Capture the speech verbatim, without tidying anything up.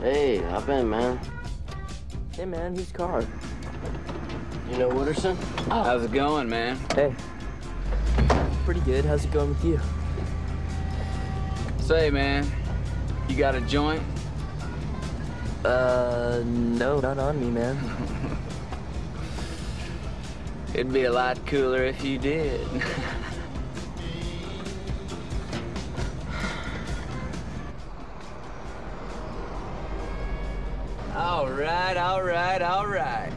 Hey, hop in, man. Hey, man, whose car? You know Wooderson? Oh. How's it going, man? Hey. Pretty good. How's it going with you? Say, man, you got a joint? Uh, no, not on me, man. It'd be a lot cooler if you did. All right, all right, all right.